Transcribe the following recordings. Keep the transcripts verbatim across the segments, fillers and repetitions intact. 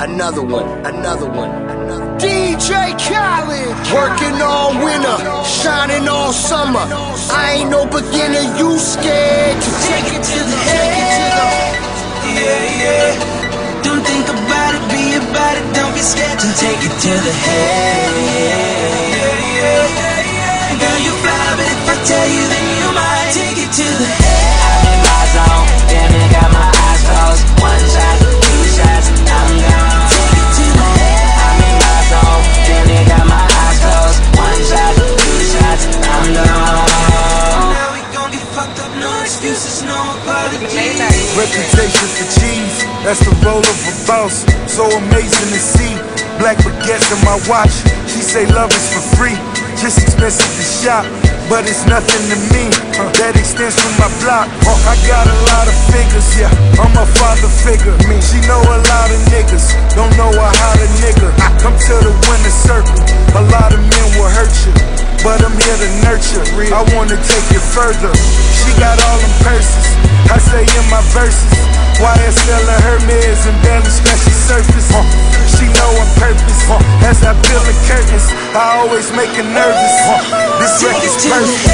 another one, another one, another one. D J Khaled, working all winter, shining all summer. I ain't no beginner, you scared to take it to the head. Yeah, yeah. Don't think about it, be about it, don't be scared to take it to the head. Yeah, yeah, yeah. Girl, you fly, but if I tell you, then you might take it to the head. I'm in my zone, damn it, got my eyes closed. One shot, two shots, I'm gone. Take it to the head. I'm in my zone, damn it, got my eyes closed. One shot, two shots, I'm gone. Now we gon' get fucked up, no excuses, no apologies. Reputation for cheese, that's the role of a boss. So amazing to see. Black baguettes in my watch. She say love is for free, just expensive to shop, but it's nothing to me. uh, That extends from my block. uh, I got a lot of figures, yeah, I'm a father figure. Me, she know a lot of niggas, don't know a how to nigga. Come to the winner circle, a lot of men will hurt you, but I'm here to nurture. I wanna take it further. She got all them purses, I say in my verses. Y S L of Hermes and barely scratch the surface. uh, She know on purpose. uh, As I peel the curtains, I always make her nervous. uh, This record's perfect.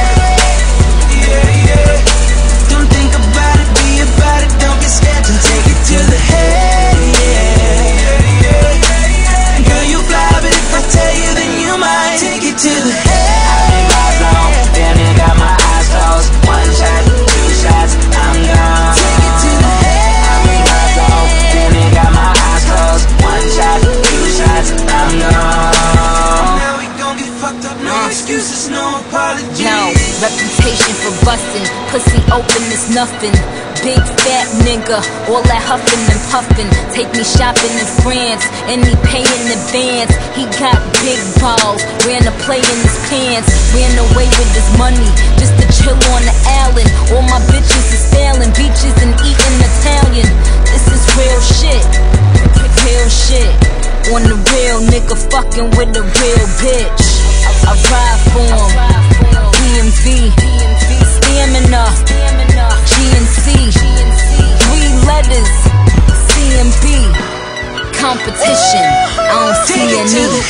Yeah, yeah. Don't think about it, be about it, don't get scared to take it to the head. Yeah, yeah, yeah. Girl, you fly, but if I tell you, then you might take it to the head. I'm in my zone, damn it, got my eyes closed. One shot, two shots, I'm gone. Take it to the head. I'm in my zone, damn it, got my eyes closed. One shot, two shots, I'm gone. Now we gon' get fucked up, no excuses, no apologies. No reputation for bustin', pussy open is nothing. Big fat nigga, all that huffin' and puffin'. Take me shopping in France, and he pay in advance. He got big balls, ran a play in his pants. Ran away with his money, just to chill on the island. All my bitches is sailing beaches and eating Italian. This is real shit, real shit. On the real nigga fucking with a real bitch. I ride for him, D M V, stamina, G N C, three letters, C M B, competition, I don't see a need.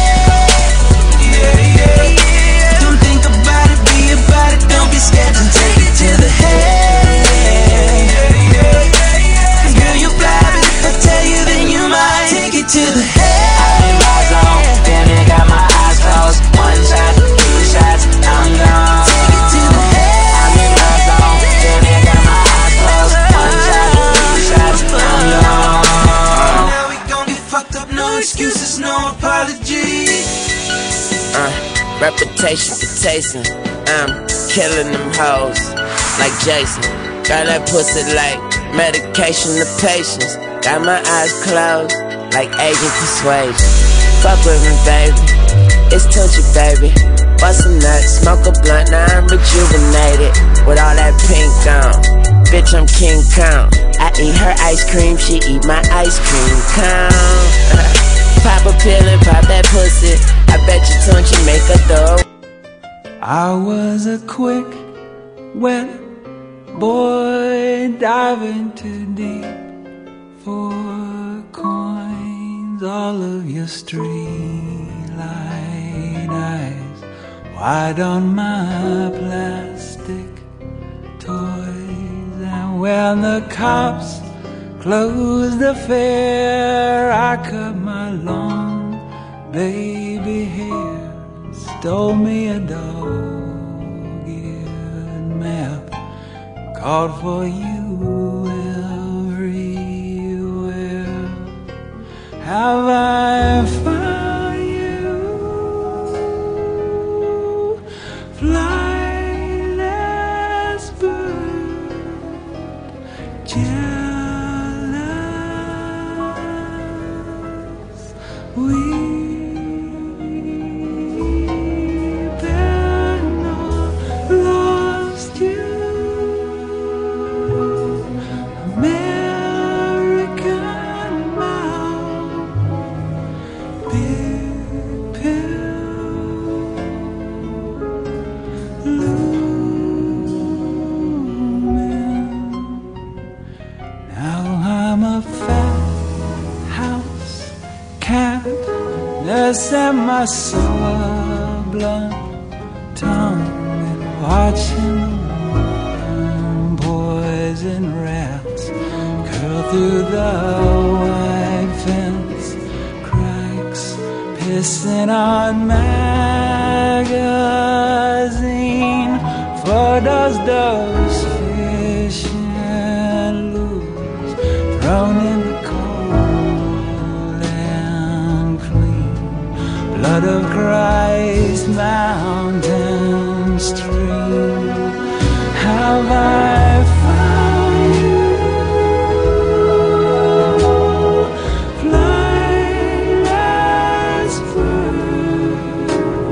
Yeah, yeah, yeah. Don't think about it, be about it, don't be scared to take it to the head. Yeah, yeah, yeah. Girl, you fly, but if I tell you, then you might take it to the head. I'm in my zone, damn it, got my eyes closed. One shot, two shots, I'm gone. Take it to the head. I'm in my zone, damn it, got my eyes closed. One shot, two shots, I'm gone. Now we gon' get fucked up, no excuses, no apologies. Uh, reputation for tasting. I'm killing them hoes like Jason. Got that pussy like medication to patience. Got my eyes closed like agent persuasion. Fuck with me, baby. It's Tunchi, baby. Bust a nut, smoke a blunt. Now I'm rejuvenated with all that pink on. Bitch, I'm King Kong. I eat her ice cream, she eat my ice cream cone. Pop a pill and pop that pussy. I bet you Tunchi make a throw. I was a quick, wet boy diving too deep for coins. All of your streetlight eyes wide on my plastic toys. And when the cops closed the fair, I cut my long baby hair, stole me a dog-eared map, called for you everywhere. Have I found you, flightless bird, jealous? We I'm a fat house Nurse and my soul blunt tongue and watching the warm poison rats curl through the white fence cracks, pissing on magazine photos, those fish and loose thrown in the cold and clean blood of Christ, mountain stream. Have I found you, flying as bird,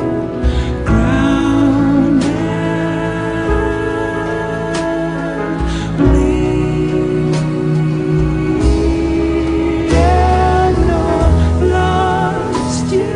grounded, bleed, and no lost you.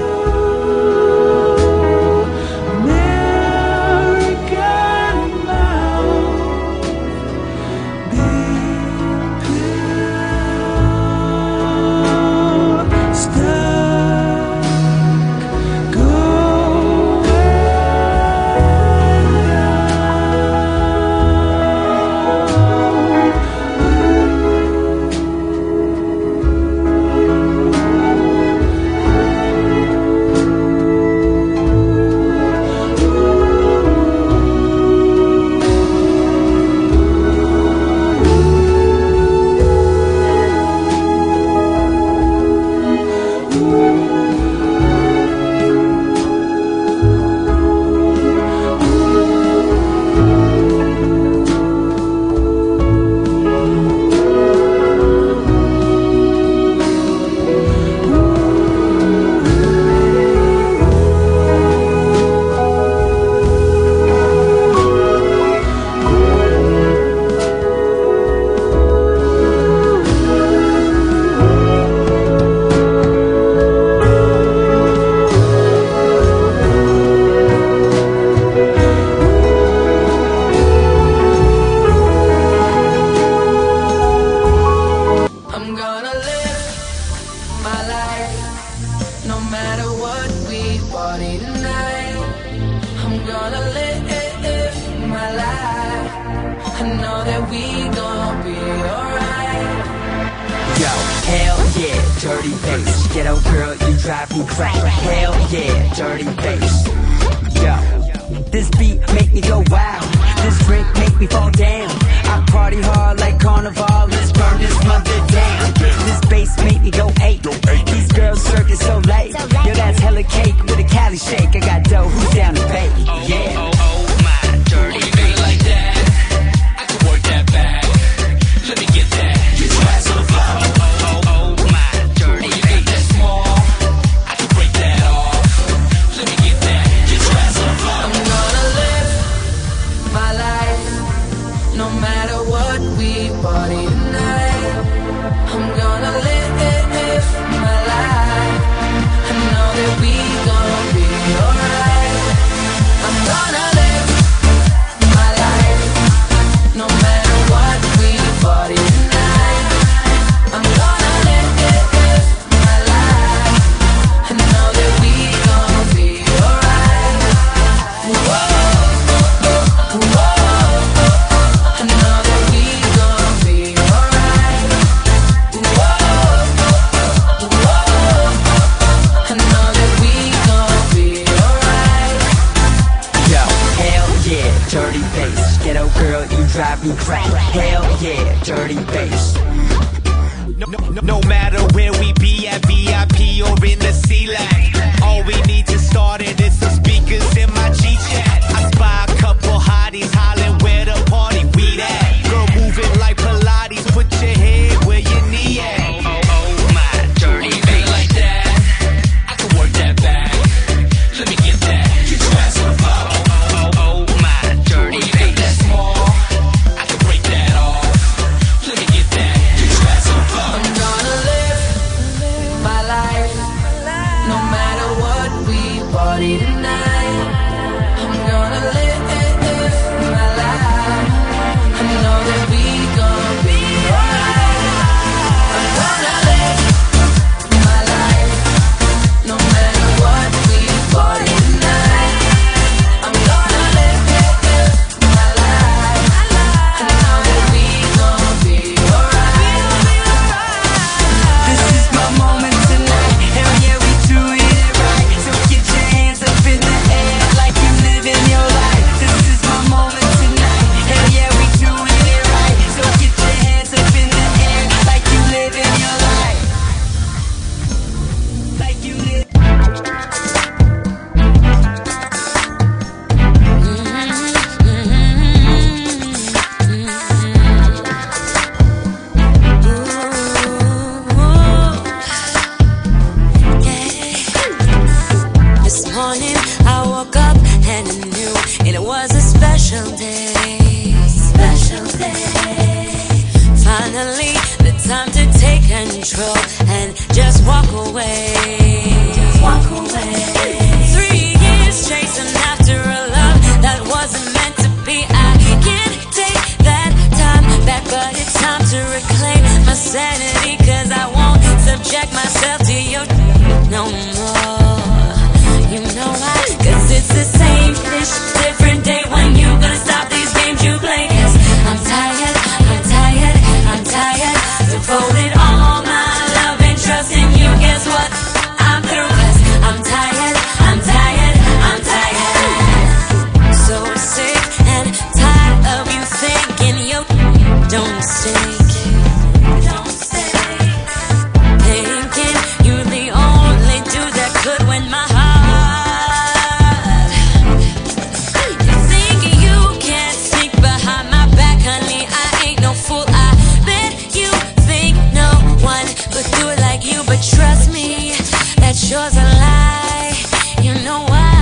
Dirty bass, ghetto girl, you drive me crazy. Hell yeah, dirty bass. Yo, this beat make me go wild. This drink make me fall down. I party hard like carnival. Let's burn this mother down. This bass make me go eight. These girls circus so late. Yo, that's hella cake with a Cali shake. I got dough, who's down to pay? Yeah. Oh, oh, oh my dirty bass like that. I can work that back. Let me get that. Get your ass on the floor. Party tonight, I'm gonna live my life. I know that we gon' be alright. I'm gonna live my life, no matter what. We party tonight. I'm gonna live my life. I know that we gon' be alright. Whoa, whoa. I know that we dirty bass, ghetto girl, you drive me crazy. Hell yeah, dirty bass. No, no, no, no matter where we be at V I P or in the C-Lag, all we need to start it is some speakers in my G-Chat. I spy a couple hotties hollering where the party we at. Girl moving like Pilates, put your head where your knee at. Oh, oh, oh my dirty bass like that. I can work that back. Let me get that. Get your ass on the floor. I'm gonna live my life, no matter control and just walk away. Just walk away. Three years chasing after a love that wasn't meant to be. I can't take that time back, but it's time to reclaim my sanity, cause I won't subject myself to your no more. You know why? Cause it's the same fish, different day. When you gonna stop these games you play? Cause I'm tired, I'm tired, I'm tired. Devoted all my love and trust in you. Guess what? I'm through, cause I'm tired, I'm tired, I'm tired. So sick and tired of you thinking you don't stink. Don't stink. Thinking you're the only dude that could win my heart. You think you can't sneak behind my back, honey? I ain't no fool. I bet you think no one could do it like you, but trust me, that sure's a lie. You know why?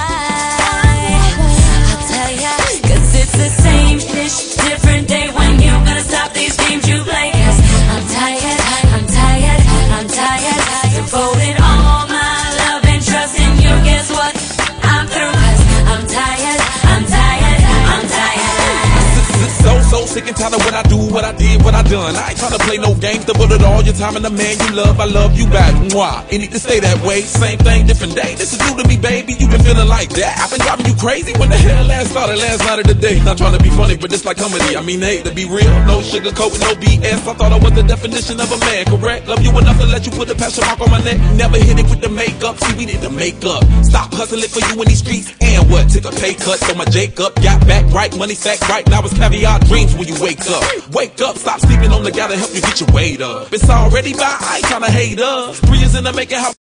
I'll tell ya, cause it's the same fish, different day. When you gonna stop these games you play? Cause I'm tired, I'm tired, I'm tired. Devoted all my love and trust in you. Guess what? I'm through, cause I'm tired, I'm tired, I'm tired. So, so sick and tired of what I do, what I did, what I done. I ain't tryna play no games, devoted all your time and the man you love. I love you back, mwah. It need to stay that way, same thing, different day. This is new to me, baby, you been feeling like that. I've been driving you crazy, when the hell last started, last night of the day. Not trying to be funny, but it's like comedy. I mean, hey, to be real, no sugarcoat, no B S. I thought I was the definition of a man, correct? Love you enough to let you put a passion mark on my neck. Never hit it with the makeup, see, we need to make up. Stop hustling for you in these streets, and what? Took a pay cut, so my Jacob got back right, money sack right. Now it's caviar dreams when you wake up. Wake up, stop sleeping on the guy to help you get your weight up. It's already by, I ain't tryna hate us. Three years in the making, how